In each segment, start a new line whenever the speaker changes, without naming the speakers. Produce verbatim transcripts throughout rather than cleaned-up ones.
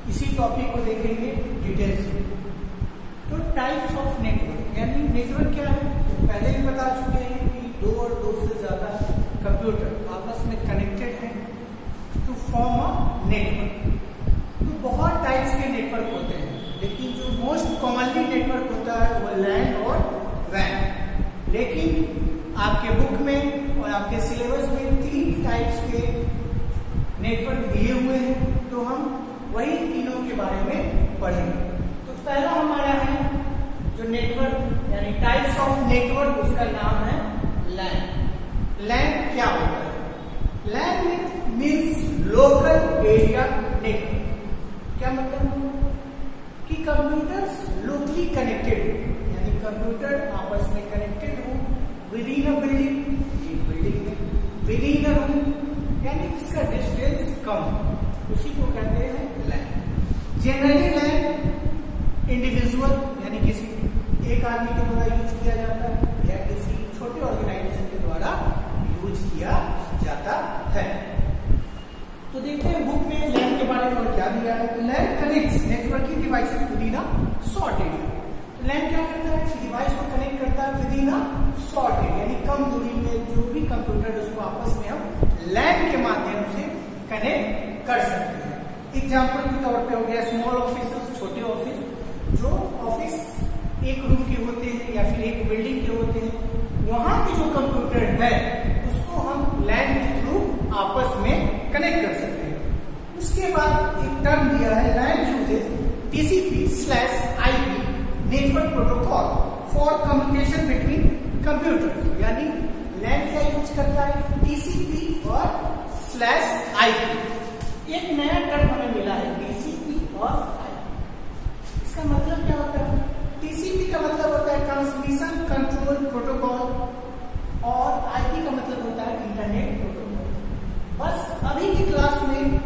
इसी टॉपिक को देखेंगे डिटेल्स में। तो टाइप्स ऑफ नेटवर्क, यानी नेटवर्क क्या है, पहले भी बता चुके हैं कि दो और दो से ज्यादा कंप्यूटर आपस में कनेक्टेड हैं टू फॉर्म अ नेटवर्क। तो बहुत टाइप्स के नेटवर्क होते हैं, लेकिन जो मोस्ट कॉमनली नेटवर्क होता है वो लैन और वैन। लेकिन आपके बुक में और आपके सिलेबस में तीन टाइप्स के नेटवर्क दिए हुए हैं, तो हम वही तीनों के बारे में पढ़ेंगे। तो पहला हमारा है जो नेटवर्क यानी टाइप्स ऑफ नेटवर्क, उसका नाम है लैन। लैन क्या होता है? LAN means local area network. क्या मतलब कि कंप्यूटर्स लोकली कनेक्टेड हो, यानी कंप्यूटर आपस में कनेक्टेड हो विद इन अ बिल्डिंग, एक बिल्डिंग में विद इन अ रूम, यानी जिसका डिस्टेंस कम, उसी को कहते हैं लैन। जनरली लैन इंडिविजुअल यानी किसी एक आदमी के द्वारा यूज किया जाता है या किसी छोटे ऑर्गेनाइजेशन के द्वारा यूज किया जाता है। तो देखते हैं बुक में लैन के बारे में और क्या दिया है। तो LAN connects networking devices within a short area. तो लैन क्या करता है कि डिवाइस को कनेक्ट करता है within a short area, यानी कम दूरी में जो भी कंप्यूटर है उसको आपस में हम लैन के माध्यम से कनेक्ट कर सकते हैं। एग्जाम्पल के तौर पे हो गया स्मॉल ऑफिस, छोटे ऑफिस, जो ऑफिस एक रूम के होते हैं या फिर एक बिल्डिंग के होते हैं, वहां के जो कंप्यूटर है उसको हम लैन के थ्रू आपस में कनेक्ट कर सकते हैं। उसके बाद एक टर्म दिया है LAN uses TCP slash IP network protocol for communication between computers, यानी लैन क्या यूज करता है, टीसीपी और स्लैश आईपी। एक नया टर्म हमें मिला है टीसीपी और आईपी। इसका मतलब क्या होता है? टीसीपी का मतलब होता है ट्रांसमिशन कंट्रोल प्रोटोकॉल और आईपी का मतलब होता है इंटरनेट प्रोटोकॉल। बस अभी की क्लास में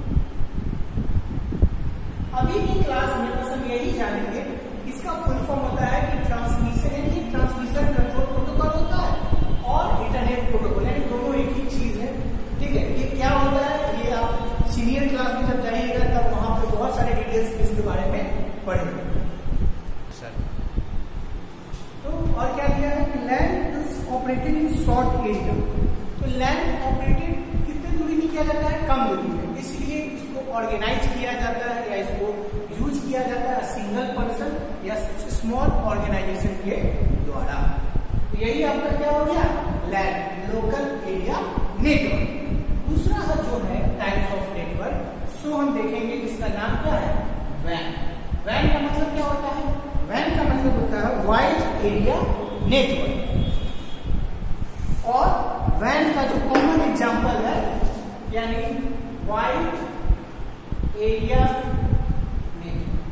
अभी की क्लास में बस हम यही जानेंगे, इसका फुल फॉर्म होता है कि ट्रांसमिशन यानी ट्रांसमिशन कंट्रोल प्रोटोकॉल होता है और इंटरनेट प्रोटोकॉल, यानी दोनों एक ही चीज है। ठीक है, ये क्या होता है ये आप सीनियर क्लास में जब जाइएगा तब वहां पर बहुत सारे डिटेल्स इसके बारे में पढ़ेंगे। तो और क्या दिया है कि LAN is operated in short area. तो लैन ऑपरेटेड कितने दूरी में किया जाता है, कम दूरी में, इसलिए इसको ऑर्गेनाइज किया जाता है या इसको यूज किया जाता है सिंगल पर्सन या स्मॉल ऑर्गेनाइजेशन के द्वारा। तो यही आपका क्या हो गया लैन, लोकल एरिया नेटवर्क। दूसरा जो है टाइप्स ऑफ नेटवर्क, सो हम देखेंगे जिसका नाम क्या है वैन। वैन का मतलब क्या होता है? वैन का मतलब होता है वाइड एरिया नेटवर्क। और वैन का जो कॉमन एग्जांपल है यानी वाइड एरिया नेटवर्क।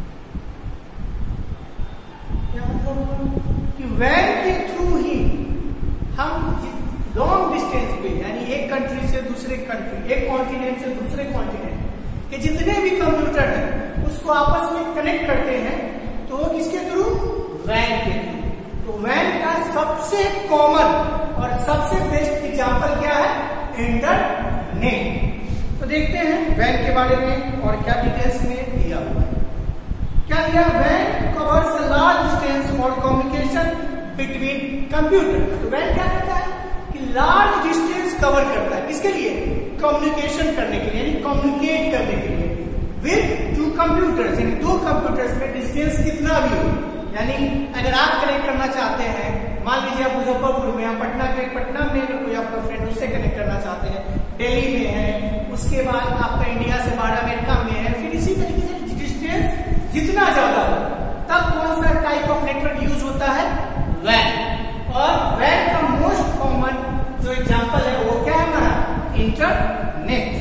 क्या मतलब कि वैन के थ्रू ही हम लॉन्ग डिस्टेंस पे, यानी एक कंट्री से दूसरे कंट्री, एक कॉन्टिनेंट से दूसरे कॉन्टिनेंट के जितने भी कंप्यूटर हैं उसको आपस में कनेक्ट करते हैं, तो किसके थ्रू? वैन के थ्रू। तो वैन का सबसे कॉमन और सबसे बेस्ट एग्जांपल क्या है? इंटरनेट। तो देखते हैं वैन के बारे में और क्या डिटेल्स में दिया हुआ है। क्या दिया? वैन covers a large distance for communication between computer. तो वैन क्या करता है कि लार्ज डिस्टेंस कवर करता है, किसके लिए? कम्युनिकेशन करने के लिए, यानी कम्युनिकेट करने के लिए विद टू कंप्यूटर्स, यानी दो कंप्यूटर्स में डिस्टेंस कितना भी हो, यानी अगर आप कनेक्ट करना चाहते हैं, मान लीजिए आप मुजफ्फरपुर में, आप पटना के पटना में अगर कोई आपका फ्रेंड उससे कनेक्ट करना चाहते हैं, दिल्ली में है, उसके बाद आपका इंडिया से बाहर अमेरिका में है, फिर इसी तरीके से डिस्टेंस जितना ज्यादा हो, तब कौन सा टाइप ऑफ नेटवर्क यूज होता है? वैन। और वैन का मोस्ट कॉमन जो एग्जांपल है वो क्या है हमारा? इंटरनेट।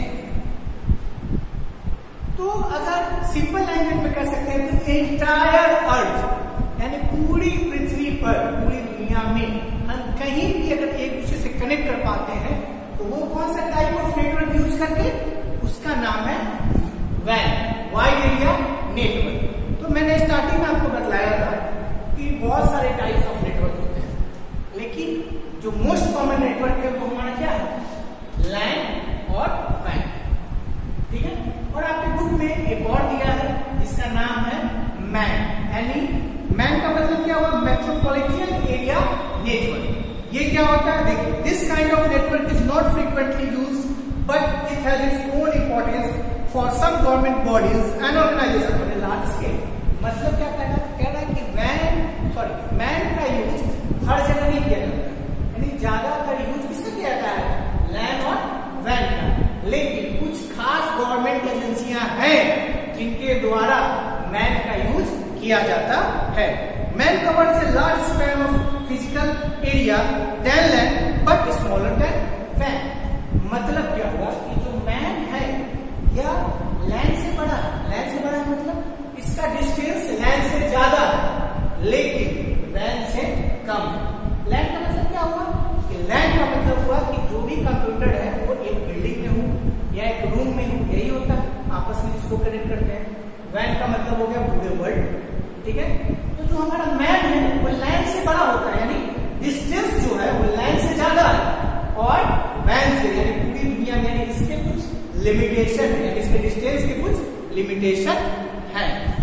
तो अगर सिंपल लैंग्वेज में कह सकते हैं तो एंटायर अर्थ यानी पूरी पृथ्वी पर, पूरी दुनिया में हम कहीं भी अगर एक दूसरे से कनेक्ट कर पाते हैं तो वो कौन सा टाइप ऑफ नेटवर्क यूज करके? उसका नाम है वैन, वाइड एरिया नेटवर्क। तो मैंने स्टार्टिंग में आपको बतलाया था कि बहुत सारे टाइप्स ऑफ नेटवर्क होते हैं, लेकिन जो मोस्ट कॉमन नेटवर्क है वो हमारा क्या है? लैन और वैन। ठीक है, और आपके बुक में एक और दिया है जिसका नाम है मैन। यानी मैन का मतलब क्या हुआ? Metropolitan area network. ये क्या होता है? देखिए, this kind of network is not frequently used but it has its own importance for some government bodies and organisation on a large scale. मतलब क्या कहना कह रहा है कि वैन सॉरी मैन का यूज हर जगह नहीं किया जाता है, यानी ज्यादातर यूज किसका किया जाता है? लैंड और वैन का। लेकिन कुछ खास गवर्नमेंट एजेंसियां हैं जिनके द्वारा मैन का यूज किया जाता है। MAN covers a large span of physical area than LAN but smaller than वैन। मतलब क्या हुआ कि जो मैन है या लैंड से बड़ा है, लैंड से बड़ा मतलब इसका डिस्टेंस लैंड से ज्यादा है लेकिन वैन से कम है। लैंड का मतलब क्या हुआ कि लैंड का मतलब हुआ कि जो भी कंप्यूटर है वो एक बिल्डिंग में हो या एक रूम में हो, यही होता है, आपस में इसको कनेक्ट करते हैं। वैन का मतलब हो गया पूरे वर्ल्ड, ठीक है। तो जो हमारा मैन है वो लैंड से बड़ा होता है, यानी डिस्टेंस जो है वो लैंड से ज्यादा है और वैन से यानी पूरी दुनिया में, यानी इसके कुछ लिमिटेशन है, यानी इसके डिस्टेंस के कुछ लिमिटेशन है।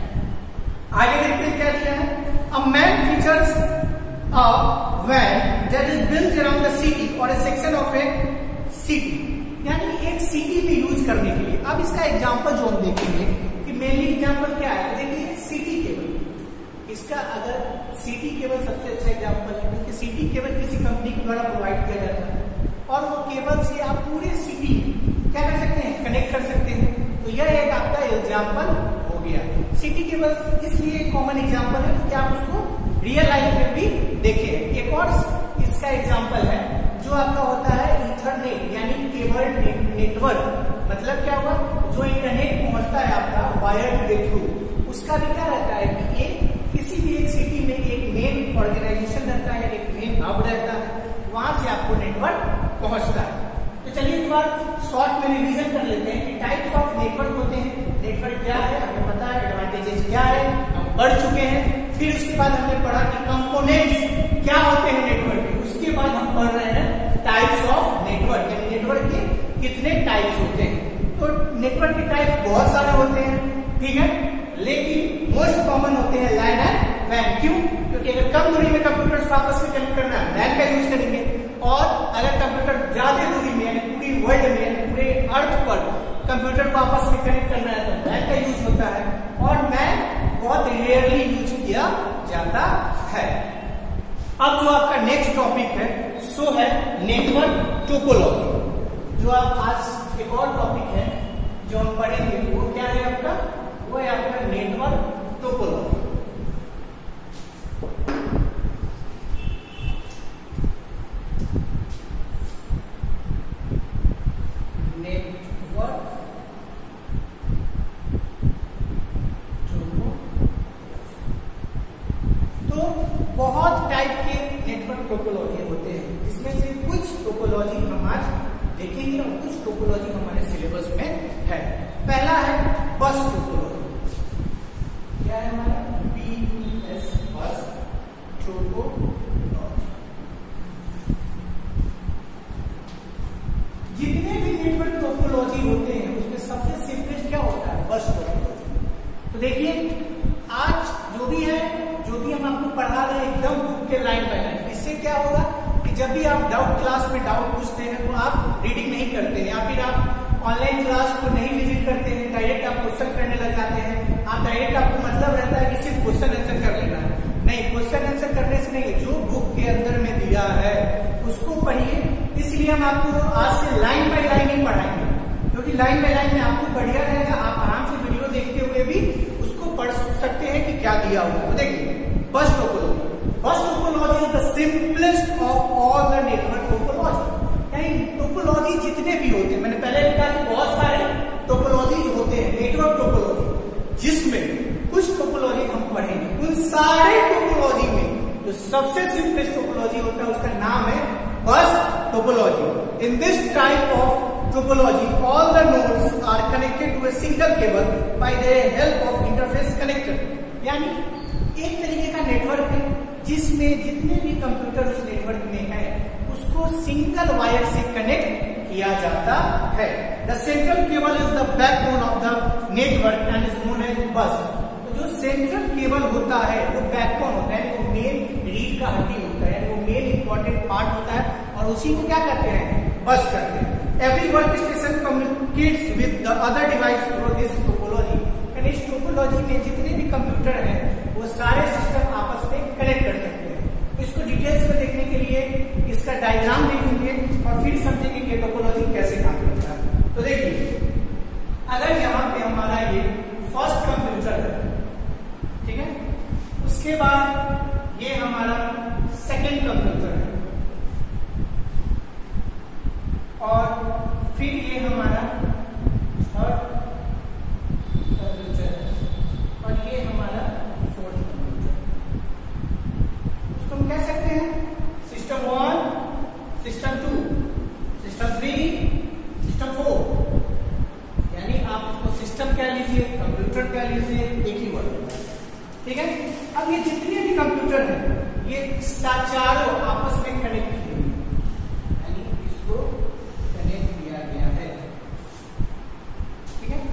आगे देखते हैं क्या दिया है। अ मैन फीचर्स अ वैन that is built around the city और a section of a city, यानी एक सिटी में यूज करने के लिए। अब इसका एग्जांपल जो हम देखेंगे कि मेनली एग्जांपल क्या है, देखिए सिटी केबल। इसका अगर सिटी केबल सबसे अच्छा एग्जांपल है क्योंकि सिटी केबल किसी कंपनी के द्वारा प्रोवाइड किया जाता है और वो केबल से आप पूरे सिटी क्या कर सकते हैं? कनेक्ट कर सकते हैं। तो यह एक आपका एग्जांपल हो गया। सिटी केबल इसलिए कॉमन एग्जांपल है कि आप उसको रियल लाइफ में भी देखें। एक और इसका एग्जांपल है जो आपका होता है ईथरनेट, यानी केबल नेटवर्क। मतलब क्या हुआ? जो इंटरनेट पहुंचता है आपका वायर के थ्रू, उसका भी क्या रहता है कि ये किसी भी एक सिटी में एक मेन ऑर्गेनाइजेशन रहता है, एक मेन हब रहता है, वहां से आपको नेटवर्क पहुंचता है। तो चलिए इस बार शॉर्ट में रिवीजन कर लेते हैं कि टाइप्स ऑफ नेटवर्क होते हैं। नेटवर्क क्या है हमें पता है, एडवांटेजेस क्या है हम पढ़ चुके हैं। फिर उसके बाद हमने पढ़ा कि कंपोनेंट्स क्या होते हैं नेटवर्क के। उसके बाद हम पढ़ रहे हैं टाइप्स ऑफ नेटवर्क, यानी नेटवर्क के कितने टाइप्स होते हैं। तो नेटवर्क के टाइप्स बहुत सारे होते हैं, ठीक है, लेकिन मोस्ट कॉमन होते हैं लैन एंड वैन। क्यों? क्योंकि अगर कम दूरी में कंप्यूटर्स को आपस में कनेक्ट करना है लैन का यूज करेंगे, और अगर कंप्यूटर ज्यादा दूरी में यानी पूरी वर्ल्ड में पूरे अर्थ पर कंप्यूटर को आपस में कनेक्ट करना है तो वैन का यूज होता है। और वैन बहुत रेयरली यूज किया जाता है। अब जो आपका नेक्स्ट टॉपिक है सो है नेटवर्क टोपोलॉजी। जो आप आज एक और टॉपिक है जो हम पढ़ेंगे वो क्या है आपका? वो है आपका नेटवर्क टोपोलॉजी। नेटवर्क तो बहुत टाइप के नेटवर्क टोपोलॉजी होते हैं, जिसमें से कुछ टोपोलॉजी हम आज देखेंगे और कुछ टोपोलॉजी हमारे सिलेबस में है। पहला है बस टोपोलॉजी। क्या है हमारा? B U S, bus topology. जितने भी नेटवर्क टोपोलॉजी होते हैं उसमें सबसे सिंपलेस्ट क्या होता है? Bus topology. तो देखिए आज जो भी है, जो भी हम आपको पढ़ा रहे हैं एकदम बुक के लाइन बाय लाइन। इससे क्या होगा कि जब भी आप डाउट क्लास में डाउट पूछते हैं तो आप रीडिंग नहीं करते हैं या फिर आप ऑनलाइन क्लास को नहीं विजिट करते हैं, डायरेक्ट आप क्वेश्चन करने लग जाते हैं। आप डायरेक्ट आपको मतलब रहता है कि सिर्फ क्वेश्चन आंसर कर लेना है। नहीं, क्वेश्चन आंसर करने से नहीं, जो बुक के अंदर में दिया है उसको पढ़िए। इसलिए हम आपको आज से लाइन बाय लाइन ही पढ़ाएंगे, क्योंकि लाइन बाय लाइन में आपको बढ़िया रहेगा। आप आराम से वीडियो देखते हुए भी उसको पढ़ सकते हैं कि क्या दिया हुआ है। तो देखिए bus topology. Bus topology is the simplest of all the network topology. यानी टोपोलॉजी जितने भी होते हैं, मैंने पहले लिखा कि बहुत सारे टोपोलॉजी होते हैं नेटवर्क टोपोलॉजी, जिसमें कुछ टोपोलॉजी हम पढ़ेंगे। उन सारे टोपोलॉजी में जो सबसे सिंपलेस्ट टोपोलॉजी होता है उसका नाम है bus topology. In this type of topology all the nodes are connected to a single cable by the help of interface connector. यानी एक तरीके का नेटवर्क है जिसमें जितने भी कंप्यूटर उस नेटवर्क में है उसको सिंगल वायर से कनेक्ट किया जाता है। The central cable is the backbone of the network and is known as bus. तो जो सेंट्रल केबल होता है वो बैकबोन होता है, वो मेन रीढ़ का हड्डी होता है, वो मेन इंपॉर्टेंट पार्ट होता है, और उसी को क्या कहते हैं, बस कहते हैं। Every work station communicates with the other device through this topology. यानी इस टोपोलॉजी में जितने भी कंप्यूटर हैं वो सारे सिस्टम आपस में कनेक्ट कर सकते हैं। इसको डिटेल्स में देखने के लिए इसका डायग्राम देखेंगे और फिर समझेंगे कि टोपोलॉजी कैसे काम करता है। तो देखिए, अगर यहाँ पे हमारा ये फर्स्ट कंप्यूटर है, ठीक है, उसके बाद ये हमारा सेकेंड कंप्यूटर है, और फिर ये हमारा थर्ड कंप्यूटर है, और ये हमारा फोर्थ कंप्यूटर। उसको हम कह सकते हैं system one, system two, system three, system four. यानी आप उसको सिस्टम कह लीजिए, कंप्यूटर कह लीजिए, एक ही वर्ड, ठीक है। अब ये जितने भी कंप्यूटर हैं ये चारों आपस में कनेक्ट किए हुए, यानी इसको कनेक्ट किया गया है, ठीक है।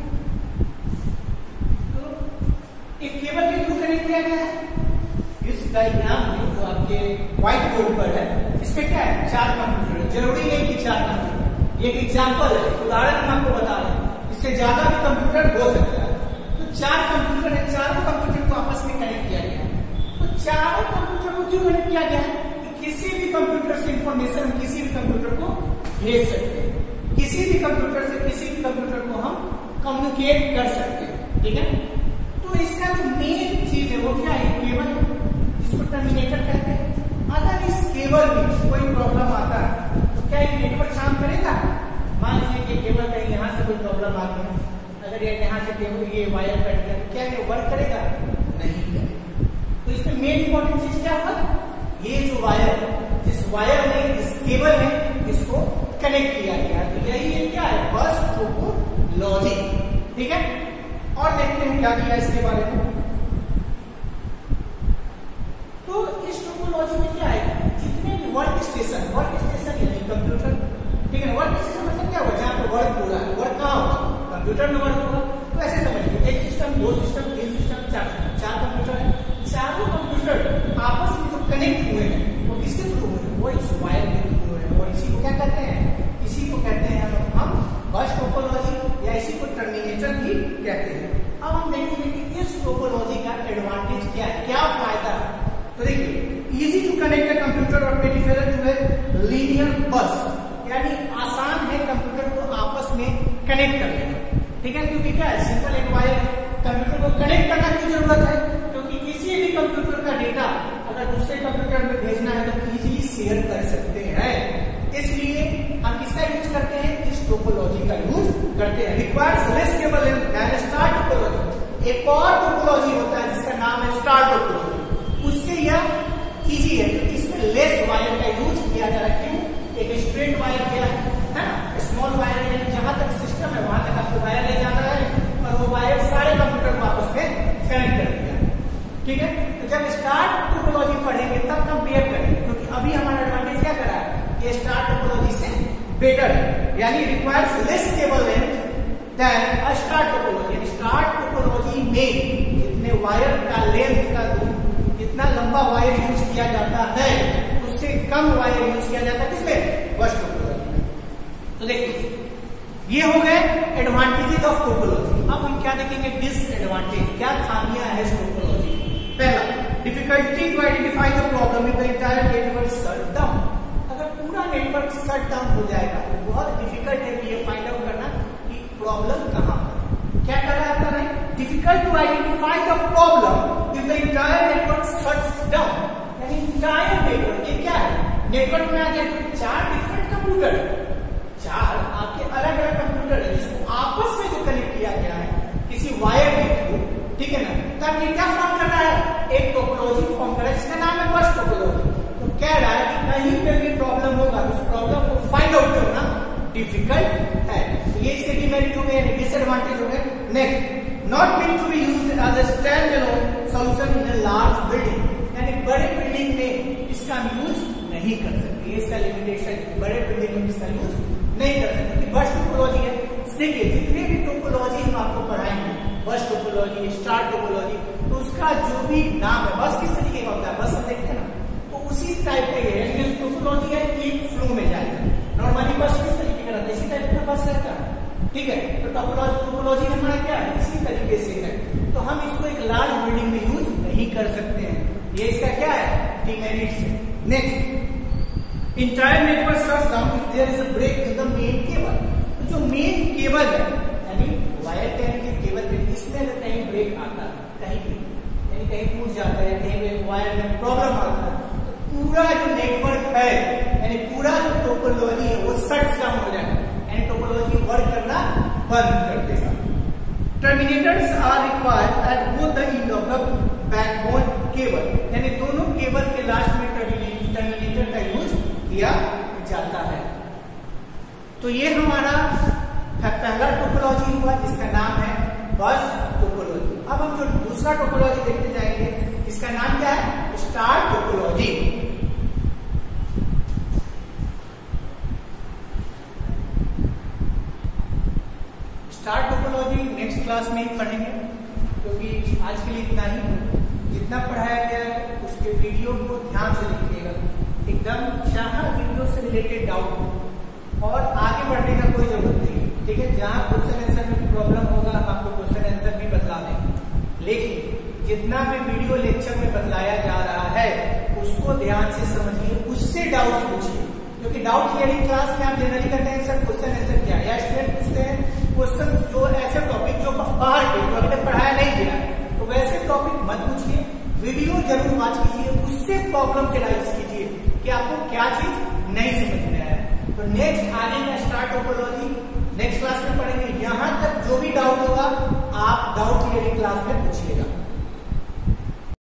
तो एक केबल के थ्रू कनेक्ट किया गया है। इस डायग्राम में जो आपके व्हाइट बोर्ड पर है, इसमें क्या है, चार कंप्यूटर। जरूरी नहीं कि चार कंप्यूटर, एक एग्जाम्पल है, उदाहरण हम आपको बता रहे हैं, इससे ज्यादा भी कंप्यूटर हो सकता है। तो चार कंप्यूटर है, चारों कंप्यूटर को आपस में कनेक्ट किया गया है। तो चारों कंप्यूटर को क्यों कनेक्ट किया गया है, कि किसी भी कंप्यूटर से इंफॉर्मेशन हम किसी भी कंप्यूटर को भेज सकते हैं, किसी भी कंप्यूटर से किसी भी कंप्यूटर को हम कम्युनिकेट कर सकते हैं, ठीक है। तो इसका जो मेन चीज है वो क्या है, केबल, जिसको टर्मिनेटर कहते हैं। अगर इस केबल में कोई प्रॉब्लम आता है तो क्या ये नेटवर्क काम करेगा? मान लीजिए कि केबल कहीं यहाँ से कोई प्रॉब्लम आ गई, अगर ये यहाँ से केबल ये वायर कट गया तो क्या ये वर्क करेगा? नहीं करेगा। तो इसमें मेन इंपॉर्टेंट चीज क्या होगा, ये जो वायर, जिस वायर में जिस केबल में इसको कनेक्ट किया गया, तो यही है क्या है, बस टोपोलॉजी, ठीक है। और देखते हैं क्या किया इसके बारे में। तो इस टोपोलॉजी में क्या है, जितने भी वर्क स्टेशन, वर्क स्टेशन यानी कंप्यूटर, ठीक है। वर्क स्टेशन मतलब क्या होगा, जहाँ पे वर्क हो रहा है, वर्क कहाँ होगा, कंप्यूटर में वर्क होगा। तो ऐसे समझिए, एक सिस्टम, दो सिस्टम, तीन सिस्टम, चार सिस्टम, चार कंप्यूटर है। चारों कंप्यूटर आपस में जो कनेक्ट हुए हैं वो किसके थ्रू हुए हैं, वो इस वायर के थ्रू हुए हैं, और इसी को क्या कहते हैं, इसी को कहते हैं हम बस टोपोलॉजी, या इसी को टर्मिनेटर भी कहते हैं। अब हम देखेंगे कि इस टोपोलॉजी का एडवांटेज क्या है, क्या फायदा है। तो देखिए, easy to connect a computer और peripheral to a linear bus, यानी आसान है कंप्यूटर को आपस में कनेक्ट कर लेना, ठीक है। क्योंकि क्या है, सिंपल एक वायर है, कंप्यूटर को कनेक्ट करना की जरूरत है, क्योंकि किसी भी कंप्यूटर का डेटा अगर दूसरे कंप्यूटर में भेजना है तो इजीली शेयर कर सकते हैं। इसलिए हम किसका यूज करते हैं, इस टोपोलॉजी का यूज करते हैं। Requires less cable than star topology. एक और टोपोलॉजी होता है जिसका नाम है स्टार टोपोलॉजी, उससे यह इजी है क्योंकि इसमें लेस वायर का यूज किया जा रहा है। क्यों, एक स्ट्रेट वायर क्या है, है ना, स्मॉल वायर, यानी जहां तक सिस्टम है वहां तक आपको वायर ले जाना है, और वो वायर सारे कंप्यूटर को आपस में कनेक्ट कर दिया, ठीक है। तो जब स्टार टोपोलॉजी पढ़ेंगे तब कंपेयर करेंगे, क्योंकि अभी हमारा एडवांटेज क्या करा है, ये स्टार टोपोलॉजी से बेटर है, यानी requires less cable length than a star topology. Star topology में जितने वायर का लेंथ का जितना लंबा वायर यूज किया जाता है उससे कम वायर यूज किया जाता है, किसमें, बस टोपोलॉजी में। तो देखिए, ये हो गए एडवांटेजेस ऑफ टोपोलॉजी। अब हम क्या देखेंगे, डिसएडवांटेज, क्या खामियां है इस टोपोलॉजी। पहला, difficulty to identify the problem in the entire network shut down. अगर पूरा नेटवर्क शट डाउन हो जाएगा तो बहुत डिफिकल्ट है कि ये फाइंड आउट करना कि प्रॉब्लम कहां पर है। क्या कर रहा है आपका right, difficult to identify the problem if the entire network shuts down, यानी एंटायर नेटवर्क, ये क्या है, नेटवर्क में आ गया चार डिफरेंट कंप्यूटर, चार आपके अलग अलग कंप्यूटर है जिसको आपस में जो कनेक्ट किया गया है किसी वायर के थ्रू, ठीक है ना, तब ये क्या फॉर्म कर रहा है, एक टोपोलॉजी फॉर्म कर रहा है जिसका नाम है बस टोपोलॉजी। तो कह रहा है कि कहीं पे भी प्रॉब्लम होगा तो उस प्रॉब्लम को फाइंड आउट करना डिफिकल्ट है। तो ये इसके डिमेरिट हो गए, डिसएडवांटेज हो गए। Next, not mean to be used as a stand alone solution in a large building, यानी बड़े बिल्डिंग में इसका यूज नहीं कर सकते, इसका लिमिटेशन, बड़े बिल्डिंग में इसका यूज नहीं कर सकते। बस टोपोलॉजी है, देखिए जितने भी टोपोलॉजी हम आपको पढ़ाएंगे टोपोलॉजी, स्टार टोपोलॉजी, तो उसका जो भी नाम है बस किस तरीके का होता है, बस हम देखते हैं ना, तो उसी टाइप का ये है। टोपोलॉजी है एक फ्लो में जाएगा। नॉर्मली बस किस तरीके का रहता है, इसी टाइप का बस रहता है, ठीक है। तो टोपोलॉजी टोपोलॉजी हमारा क्या है, इसी तरीके से है। तो हम इसको एक लार्ज बिल्डिंग में यूज नहीं कर सकते हैं, ये इसका क्या है, डिमेरिट्स है। Next, entire network shuts down if there is a break in the main cable. तो जो मेन केबल है यानी वायर टैन के केबल पे, इसमें अगर कहीं ब्रेक आता है, कहीं भी यानी कहीं टूट जाता है, कहीं वायर में प्रॉब्लम आता है, तो पूरा जो नेटवर्क है यानी पूरा जो टोपोलॉजी है वो शट डाउन हो जाएगा, यानी टोपोलॉजी वर्क करना बंद कर देगा। Terminators are required at both the end of the backbone cable, यानी दोनों केबल के लास्ट में टर्मिनेटर का यूज किया जाता है। तो ये हमारा पहला टोपोलॉजी हुआ जिसका नाम है बस टोपोलॉजी। अब हम जो दूसरा टोपोलॉजी देखते जाएंगे, इसका नाम क्या है, star topology. Star topology next class में ही पढ़ेंगे, क्योंकि आज के लिए इतना ही। जितना पढ़ाया गया है उसके वीडियो को ध्यान से देखिएगा, एकदम जहां वीडियो से रिलेटेड डाउट हो और आगे बढ़ने का कोई जरूरत नहीं, ठीक है। जहां क्वेश्चन आंसर में प्रॉब्लम होगा हम आपको क्वेश्चन आंसर भी बतला देंगे, लेकिन जितना भी वीडियो लेक्चर में बतलाया जा रहा है उसको ध्यान से समझिए, उससे डाउट पूछिए, क्योंकि डाउट क्लियरिंग क्लास में आप जनरली करते हैं सर क्वेश्चन आंसर क्या है, या स्टूडेंट पूछते हैं क्वेश्चन जो ऐसे टॉपिक जो बाहर के जो अभी तक पढ़ाया नहीं गया तो वैसे टॉपिक मत पूछिए, वीडियो जरूर वॉच कीजिए, उससे प्रॉब्लम एनालाइज कीजिए कि आपको क्या चीज नहीं समझ में आया। तो नेक्स्ट आगे का